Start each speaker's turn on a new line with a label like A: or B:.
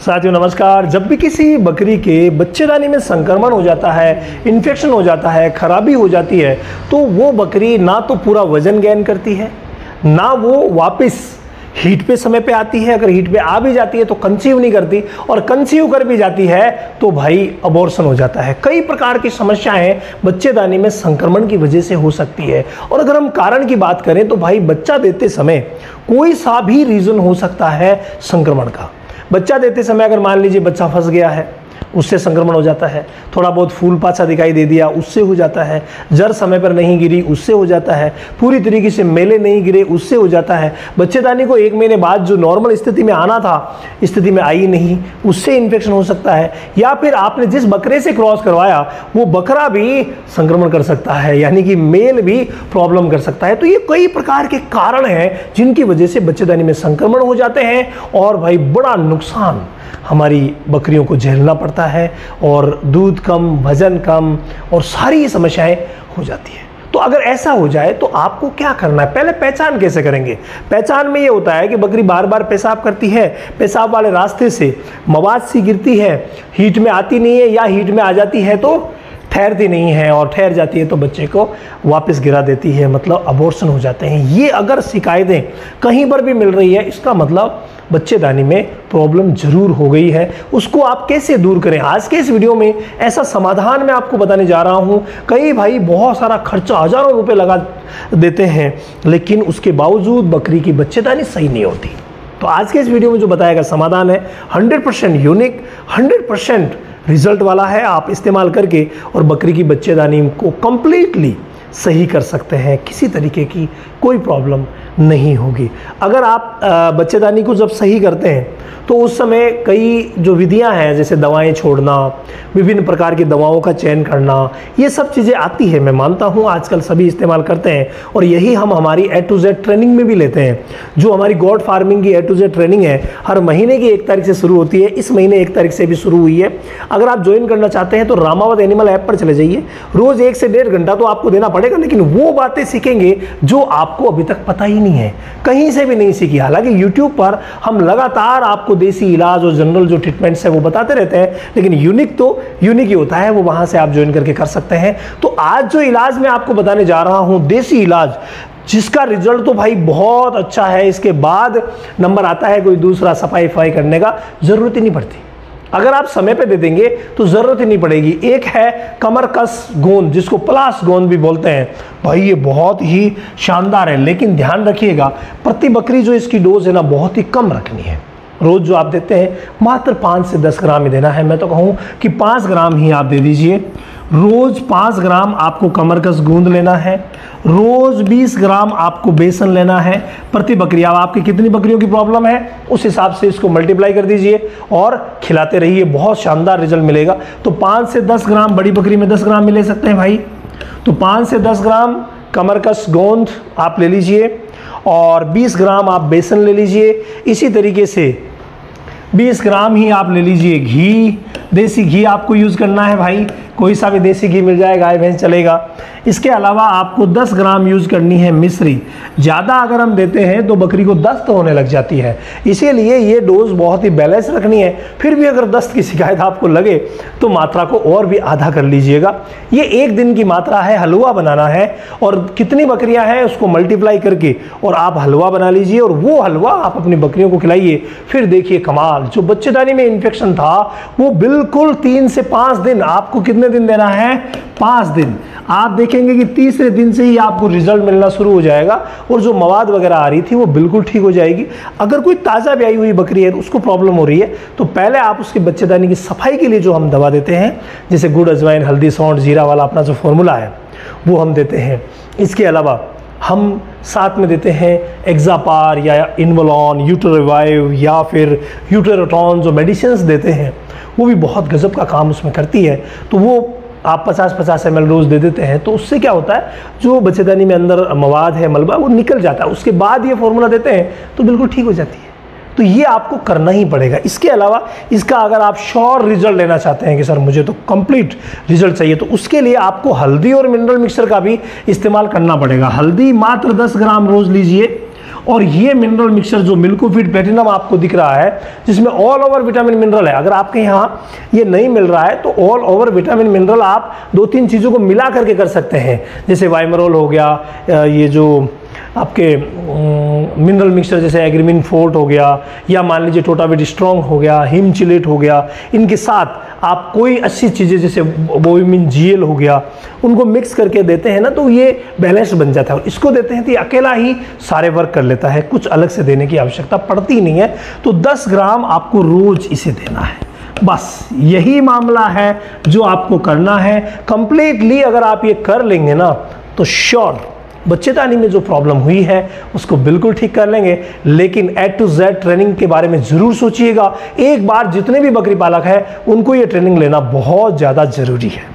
A: साथियों नमस्कार। जब भी किसी बकरी के बच्चेदानी में संक्रमण हो जाता है, इन्फेक्शन हो जाता है, खराबी हो जाती है, तो वो बकरी ना तो पूरा वजन गेन करती है, ना वो वापस हीट पे समय पे आती है। अगर हीट पे आ भी जाती है तो कंसीव नहीं करती, और कंसीव कर भी जाती है तो भाई अबॉर्शन हो जाता है। कई प्रकार की समस्याएं बच्चेदानी में संक्रमण की वजह से हो सकती है। और अगर हम कारण की बात करें तो भाई बच्चा देते समय कोई सा भी रीज़न हो सकता है संक्रमण का। बच्चा देते समय अगर मान लीजिए बच्चा फंस गया है, उससे संक्रमण हो जाता है। थोड़ा बहुत फूल पाचा दिखाई दे दिया, उससे हो जाता है। जड़ समय पर नहीं गिरी, उससे हो जाता है। पूरी तरीके से मेले नहीं गिरे, उससे हो जाता है। बच्चेदानी को 1 महीने बाद जो नॉर्मल स्थिति में आना था, स्थिति में आई नहीं, उससे इन्फेक्शन हो सकता है। या फिर आपने जिस बकरे से क्रॉस करवाया वो बकरा भी संक्रमण कर सकता है, यानी कि मेल भी प्रॉब्लम कर सकता है। तो ये कई प्रकार के कारण हैं जिनकी वजह से बच्चेदानी में संक्रमण हो जाते हैं, और भाई बड़ा नुकसान हमारी बकरियों को झेलना पड़ता है, और दूध कम, वजन कम, और सारी समस्याएं हो जाती है। तो अगर ऐसा हो जाए तो आपको क्या करना है? पहले पहचान कैसे करेंगे? पहचान में ये होता है कि बकरी बार बार पेशाब करती है, पेशाब वाले रास्ते से मवाद सी गिरती है, हीट में आती नहीं है, या हीट में आ जाती है तो ठहरती नहीं है, और ठहर जाती है तो बच्चे को वापस गिरा देती है, मतलब अबॉर्शन हो जाते हैं। ये अगर शिकायतें कहीं पर भी मिल रही है, इसका मतलब बच्चेदानी में प्रॉब्लम जरूर हो गई है। उसको आप कैसे दूर करें, आज के इस वीडियो में ऐसा समाधान मैं आपको बताने जा रहा हूं। कई भाई बहुत सारा खर्चा, हजारों रुपए लगा देते हैं, लेकिन उसके बावजूद बकरी की बच्चेदानी सही नहीं होती। तो आज के इस वीडियो में जो बताया गया समाधान है 100% यूनिक, 100% रिजल्ट वाला है। आप इस्तेमाल करके और बकरी की बच्चेदानी को कंप्लीटली सही कर सकते हैं, किसी तरीके की कोई प्रॉब्लम नहीं होगी। अगर आप बच्चेदानी को जब सही करते हैं तो उस समय कई जो विधियां हैं, जैसे दवाएं छोड़ना, विभिन्न प्रकार की दवाओं का चयन करना, ये सब चीज़ें आती है। मैं मानता हूँ आजकल सभी इस्तेमाल करते हैं, और यही हम हमारी A to Z ट्रेनिंग में भी लेते हैं। जो हमारी गॉड फार्मिंग की A to Z ट्रेनिंग है, हर महीने की 1 तारीख से शुरू होती है। इस महीने 1 तारीख से भी शुरू हुई है। अगर आप ज्वाइन करना चाहते हैं तो रामावत एनिमल ऐप पर चले जाइए। रोज़ 1 से 1.5 घंटा तो आपको देना पड़ेगा, लेकिन वो बातें सीखेंगे जो आपको अभी तक पता ही नहीं है, कहीं से भी नहीं सीखी। हालांकि यूट्यूब पर हम लगातार आपको देसी इलाज और जनरल जो ट्रीटमेंट्स है वो बताते रहते हैं, लेकिन यूनिक तो यूनिक ही होता है, वो वहां से आप ज्वाइन करके कर सकते हैं। तो आज जो इलाज मैं आपको बताने जा रहा हूं, देसी इलाज, जिसका रिजल्ट तो भाई बहुत अच्छा है, इसके बाद नंबर आता है कोई दूसरा सफाई करने का जरूरत ही नहीं पड़ती। अगर आप समय पे दे देंगे तो जरूरत ही नहीं पड़ेगी। एक है कमर कस गोंद, जिसको प्लास गोंद भी बोलते हैं। भाई ये बहुत ही शानदार है, लेकिन ध्यान रखिएगा प्रति बकरी जो इसकी डोज है ना, बहुत ही कम रखनी है। रोज जो आप देते हैं मात्र 5 से 10 ग्राम ही देना है। मैं तो कहूँ कि 5 ग्राम ही आप दे दीजिए। रोज 5 ग्राम आपको कमरकस गूंद लेना है। रोज 20 ग्राम आपको बेसन लेना है प्रति बकरी। अब आपकी कितनी बकरियों की प्रॉब्लम है उस हिसाब से इसको मल्टीप्लाई कर दीजिए और खिलाते रहिए, बहुत शानदार रिजल्ट मिलेगा। तो 5 से 10 ग्राम, बड़ी बकरी में 10 ग्राम भी ले सकते हैं भाई। तो 5 से 10 ग्राम कमरकस गोंद आप ले लीजिए, और 20 ग्राम आप बेसन ले लीजिए। इसी तरीके से 20 ग्राम ही आप ले लीजिए घी। देसी घी आपको यूज़ करना है भाई, कोई सा भी देसी घी मिल जाए, गाय भैंस चलेगा। इसके अलावा आपको 10 ग्राम यूज़ करनी है मिश्री। ज़्यादा अगर हम देते हैं तो बकरी को दस्त होने लग जाती है, इसीलिए ये डोज बहुत ही बैलेंस रखनी है। फिर भी अगर दस्त की शिकायत आपको लगे तो मात्रा को और भी आधा कर लीजिएगा। ये 1 दिन की मात्रा है, हलवा बनाना है, और कितनी बकरियां हैं उसको मल्टीप्लाई करके और आप हलवा बना लीजिए, और वो हलवा आप अपनी बकरियों को खिलाइए। फिर देखिए कमाल, जो बच्चेदानी में इन्फेक्शन था वो बिल्कुल 3 से 5 दिन, आपको कितने दिन देना है? 5 दिन। आप देखेंगे कि तीसरे दिन से ही आपको रिजल्ट मिलना शुरू हो जाएगा, और जो मवाद वगैरह आ रही थी वो बिल्कुल ठीक हो जाएगी। अगर कोई ताज़ा ब्याई हुई बकरी है तो उसको प्रॉब्लम हो रही है, तो पहले आप उसके बच्चेदानी की सफाई के लिए जो हम दवा देते हैं, जैसे गुड़, अजवाइन, हल्दी, सौंठ, जीरा वाला अपना जो फॉर्मूला है वो हम देते हैं। इसके अलावा हम साथ में देते हैं एक्जापार या इनवलॉन, यूटेरिवाइव या फिर यूटेरोटॉन, जो मेडिसिन्स देते हैं वो भी बहुत गजब का काम उसमें करती है। तो वो आप 50-50 ml रोज़ दे देते हैं, तो उससे क्या होता है, जो बच्चेदानी में अंदर मवाद है, मलबा, वो निकल जाता है। उसके बाद ये फॉर्मूला देते हैं तो बिल्कुल ठीक हो जाती है। तो ये आपको करना ही पड़ेगा। इसके अलावा इसका अगर आप श्योर रिजल्ट लेना चाहते हैं कि सर मुझे तो कंप्लीट रिजल्ट चाहिए, तो उसके लिए आपको हल्दी और मिनरल मिक्सचर का भी इस्तेमाल करना पड़ेगा। हल्दी मात्र 10 ग्राम रोज़ लीजिए, और ये मिनरल मिक्सचर जो मिल्कोफिट प्लेटिनम आपको दिख रहा है, जिसमें ऑल ओवर विटामिन मिनरल है, अगर आपके यहाँ ये नहीं मिल रहा है तो ऑल ओवर विटामिन मिनरल आप 2-3 चीज़ों को मिला करके कर सकते हैं, जैसे वाइमरोल हो गया, ये जो आपके मिनरल मिक्सचर जैसे एग्रीमिन फोर्ट हो गया, या मान लीजिए टोटाविट स्ट्रॉन्ग हो गया, हिमचिलेट हो गया, इनके साथ आप कोई अच्छी चीज़ें जैसे बोविमिन जीएल हो गया, उनको मिक्स करके देते हैं ना, तो ये बैलेंस बन जाता है। और इसको देते हैं तो ये अकेला ही सारे वर्क कर लेता है, कुछ अलग से देने की आवश्यकता पड़ती नहीं है। तो 10 ग्राम आपको रोज इसे देना है, बस यही मामला है जो आपको करना है। कंप्लीटली अगर आप ये कर लेंगे ना तो श्योर बच्चेदानी में जो प्रॉब्लम हुई है उसको बिल्कुल ठीक कर लेंगे। लेकिन A to Z ट्रेनिंग के बारे में ज़रूर सोचिएगा। एक बार जितने भी बकरी पालक हैं उनको ये ट्रेनिंग लेना बहुत ज़्यादा ज़रूरी है।